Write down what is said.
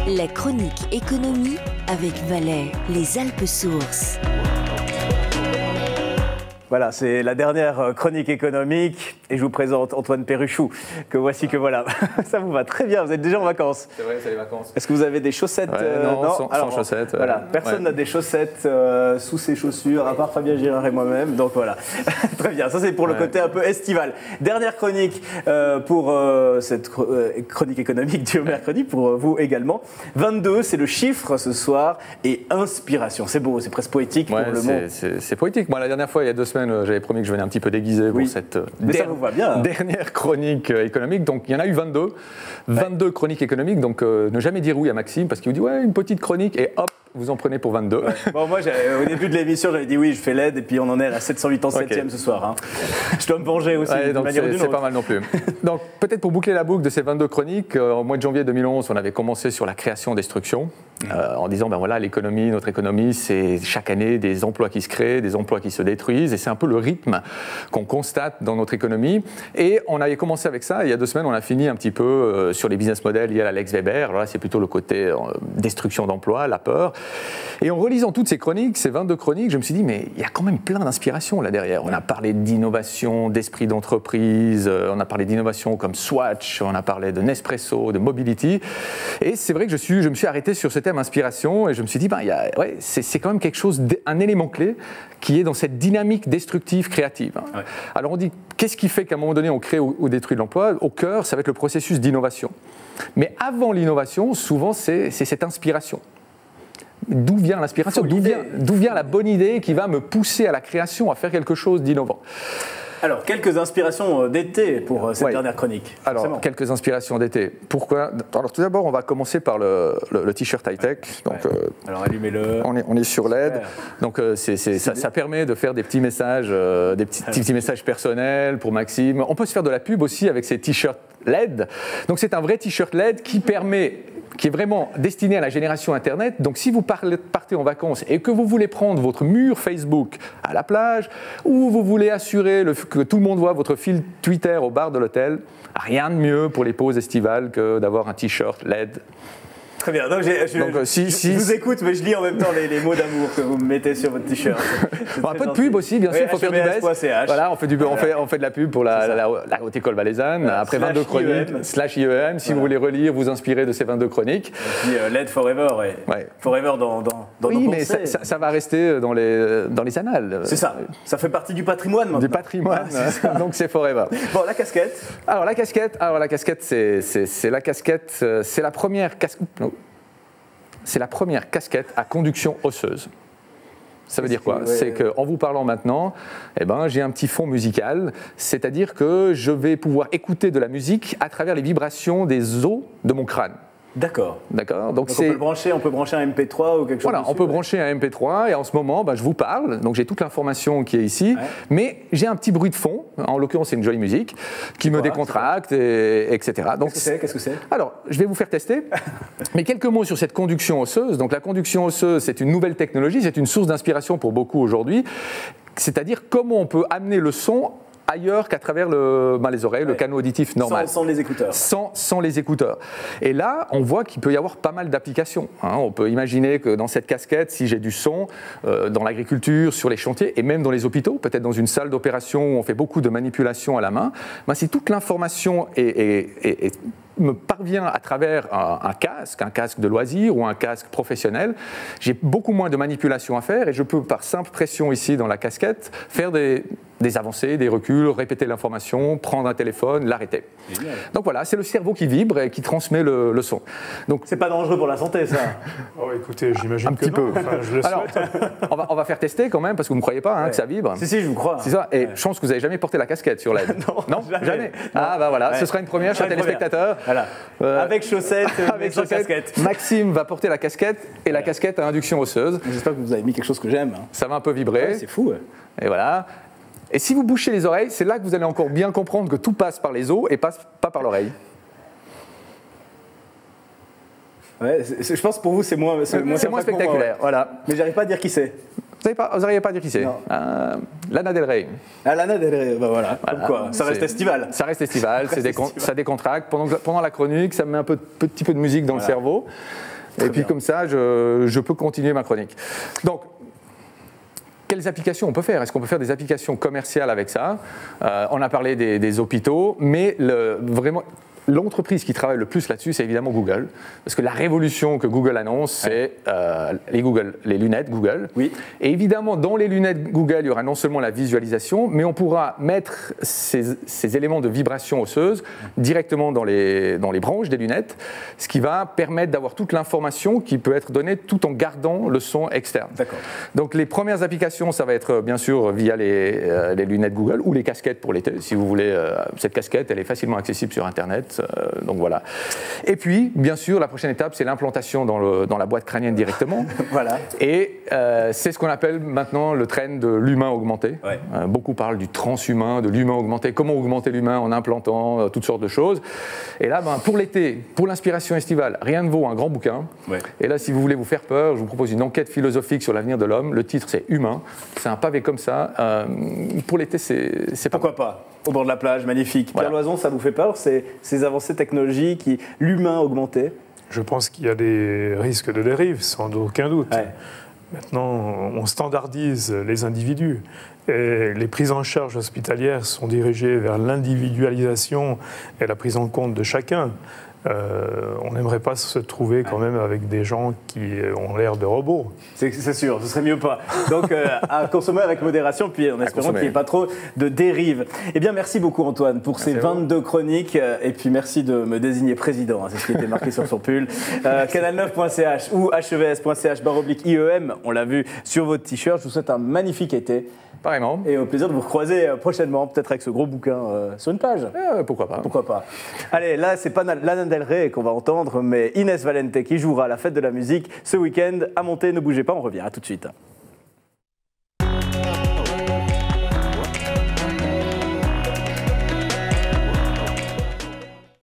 La chronique économie avec Valais, les Alpes sources. Voilà, c'est la dernière chronique économique et je vous présente Antoine Perruchou, que voici que voilà. Ça vous va très bien, vous êtes déjà en vacances. C'est vrai, c'est les vacances. Est-ce que vous avez des chaussettes? Non, sans chaussettes. Voilà, personne n'a des chaussettes sous ses chaussures, à part Fabien Girard et moi-même, donc voilà. Très bien, ça c'est pour le côté un peu estival. Dernière chronique pour cette chronique économique du mercredi, pour vous également. 22, c'est le chiffre ce soir, et inspiration. C'est beau, c'est presque poétique pour le mot. C'est poétique. Moi, la dernière fois, il y a 2 semaines, j'avais promis que je venais un petit peu déguisé pour cette dernière chronique économique. Donc, il y en a eu 22. 22 chroniques économiques. Donc, ne jamais dire oui à Maxime, parce qu'il vous dit, ouais, une petite chronique, et hop, vous en prenez pour 22. Ouais. Bon, moi, au début de l'émission, j'avais dit oui, je fais l'aide, et puis on en est à la 787e ce soir. Hein. Je dois me venger aussi, d'une manière ou d'une autre. C'est pas mal non plus. Donc, peut-être pour boucler la boucle de ces 22 chroniques, au mois de janvier 2011, on avait commencé sur la création-destruction, en disant, ben voilà, l'économie, notre économie, c'est chaque année des emplois qui se créent, des emplois qui se détruisent, et c'est un peu le rythme qu'on constate dans notre économie. Et on avait commencé avec ça, et il y a 2 semaines, on a fini un petit peu sur les business models liés à Alex Weber. Alors là, c'est plutôt le côté destruction d'emplois, la peur. Et en relisant toutes ces chroniques, ces 22 chroniques, je me suis dit, mais il y a quand même plein d'inspirations là derrière. On a parlé d'innovation, d'esprit d'entreprise, on a parlé d'innovation comme Swatch, on a parlé de Nespresso, de Mobility. Et c'est vrai que je me suis arrêté sur ce thème inspiration et je me suis dit, ben, c'est quand même quelque chose, un élément clé qui est dans cette dynamique destructive créative. Ouais. Alors on dit, qu'est-ce qui fait qu'à un moment donné on crée ou détruit l'emploi? Au cœur, ça va être le processus d'innovation. Mais avant l'innovation, souvent c'est cette inspiration. D'où vient l'inspiration? D'où vient la bonne idée qui va me pousser à la création, à faire quelque chose d'innovant? Alors, quelques inspirations d'été pour cette dernière chronique. Alors, quelques inspirations d'été. Pourquoi? Alors, tout d'abord, on va commencer par le t-shirt high-tech. Donc, alors, allumez-le. On est sur LED. Donc, ça permet de faire des petits messages, des petits messages personnels pour Maxime. On peut se faire de la pub aussi avec ces t-shirts LED. Donc, c'est un vrai t-shirt LED qui est vraiment destiné à la génération Internet. Donc, si vous partez en vacances et que vous voulez prendre votre mur Facebook à la plage, ou vous voulez assurer que tout le monde voit votre fil Twitter au bar de l'hôtel, rien de mieux pour les pauses estivales que d'avoir un t-shirt LED. Très bien. Donc, je vous écoute, mais je lis en même temps les mots d'amour que vous me mettez sur votre t-shirt. Un peu de pub aussi, bien sûr, il faut faire du buzz. Voilà, on fait de la pub pour la Haute École Valaisanne. Voilà, après 22 chroniques, /IEM, si vous voulez relire, vous inspirer de ces 22 chroniques. Et puis LED Forever, Forever dans oui, mais ça va rester dans les annales. C'est ça, ça fait partie du patrimoine maintenant. Du patrimoine, donc c'est Forever. Bon, la casquette. Alors la casquette, c'est la première casquette. C'est la première casquette à conduction osseuse. Ça veut dire quoi? C'est qu'en vous parlant maintenant, j'ai un petit fond musical, c'est-à-dire que je vais pouvoir écouter de la musique à travers les vibrations des os de mon crâne. D'accord. Donc on peut brancher un MP3 ou quelque chose. Voilà, on peut brancher un MP3 et en ce moment, je vous parle, donc j'ai toute l'information qui est ici, mais j'ai un petit bruit de fond, en l'occurrence c'est une jolie musique, qui me décontracte, etc. Qu'est-ce que c'est? Alors, je vais vous faire tester, mais quelques mots sur cette conduction osseuse. Donc la conduction osseuse, c'est une nouvelle technologie, c'est une source d'inspiration pour beaucoup aujourd'hui, c'est-à-dire comment on peut amener le son ailleurs qu'à travers les oreilles, le canal auditif normal. Sans les écouteurs. Sans les écouteurs. Et là, on voit qu'il peut y avoir pas mal d'applications. On peut imaginer que dans cette casquette, si j'ai du son, dans l'agriculture, sur les chantiers, et même dans les hôpitaux, peut-être dans une salle d'opération où on fait beaucoup de manipulations à la main, si toute l'information me parvient à travers un casque de loisir ou un casque professionnel, j'ai beaucoup moins de manipulations à faire et je peux, par simple pression ici dans la casquette, faire des avancées, des reculs, répéter l'information, prendre un téléphone, l'arrêter. Donc voilà, c'est le cerveau qui vibre et qui transmet le son. Donc c'est pas dangereux pour la santé, ça? Oh, écoutez, j'imagine un petit peu. Enfin, je le souhaite. Alors, on va faire tester quand même parce que vous ne me croyez pas que ça vibre. Si, je vous crois. C'est ça. Et je pense que vous n'avez jamais porté la casquette sur l'aide. Non, jamais. Ah voilà, ce sera une première, chers téléspectateurs. Voilà. Avec chaussettes, avec casquette. Maxime va porter la casquette et la casquette à induction osseuse. J'espère que vous avez mis quelque chose que j'aime. Ça va un peu vibrer. C'est fou. Et voilà. Et si vous bouchez les oreilles, c'est là que vous allez encore bien comprendre que tout passe par les os et passe pas par l'oreille. Je pense que pour vous, c'est moins spectaculaire. Voilà. Mais j'arrive pas à dire qui c'est. Vous n'arrivez pas à dire qui c'est? Lana Del Rey. Ah, Lana Del Rey, bah voilà. Comme quoi, ça reste estival. Ça reste estival, ça décontracte. Pendant la chronique, ça me met un petit peu de musique dans le cerveau. Et puis comme ça, je peux continuer ma chronique. Donc, quelles applications on peut faire? Est-ce qu'on peut faire des applications commerciales avec ça? On a parlé des hôpitaux, mais vraiment... L'entreprise qui travaille le plus là-dessus, c'est évidemment Google. Parce que la révolution que Google annonce, c'est les lunettes Google. Oui. Et évidemment, dans les lunettes Google, il y aura non seulement la visualisation, mais on pourra mettre ces éléments de vibration osseuse directement dans les branches des lunettes, ce qui va permettre d'avoir toute l'information qui peut être donnée tout en gardant le son externe. D'accord. Donc les premières applications, ça va être bien sûr via les lunettes Google ou les casquettes pour l'été. Si vous voulez, cette casquette, elle est facilement accessible sur Internet. Donc voilà. Et puis, bien sûr, la prochaine étape, c'est l'implantation dans la boîte crânienne directement. Voilà. Et c'est ce qu'on appelle maintenant le trend de l'humain augmenté. Ouais. Beaucoup parlent du transhumain, de l'humain augmenté. Comment augmenter l'humain en implantant toutes sortes de choses. Et là, pour l'été, pour l'inspiration estivale, rien ne vaut un grand bouquin. Ouais. Et là, si vous voulez vous faire peur, je vous propose une enquête philosophique sur l'avenir de l'homme. Le titre, c'est Humain. C'est un pavé comme ça. Pour l'été, c'est pas... Pourquoi pas? Au bord de la plage, magnifique. Voilà. Pierre Loison, ça vous fait peur, ces avancées technologiques, l'humain augmenté? Je pense qu'il y a des risques de dérive, sans aucun doute. Ouais. Maintenant, on standardise les individus. Et les prises en charge hospitalières sont dirigées vers l'individualisation et la prise en compte de chacun. On n'aimerait pas se trouver quand même avec des gens qui ont l'air de robots. C'est sûr, ce serait mieux pas. Donc à consommer avec modération, puis en espérant qu'il n'y ait pas trop de dérives. Eh bien, merci beaucoup Antoine pour ces 22 chroniques. Et puis merci de me désigner président, c'est ce qui était marqué sur son pull. Canal9.ch ou hvs.ch/IEM, on l'a vu sur votre t-shirt. Je vous souhaite un magnifique été. Pareillement. Et au plaisir de vous recroiser prochainement, peut-être avec ce gros bouquin sur une page. Pourquoi pas. Pourquoi pas. Allez, là, c'est pas Lana Del Rey qu'on va entendre, mais Inès Valente qui jouera à la fête de la musique ce week-end. À monter, ne bougez pas, on revient. À tout de suite.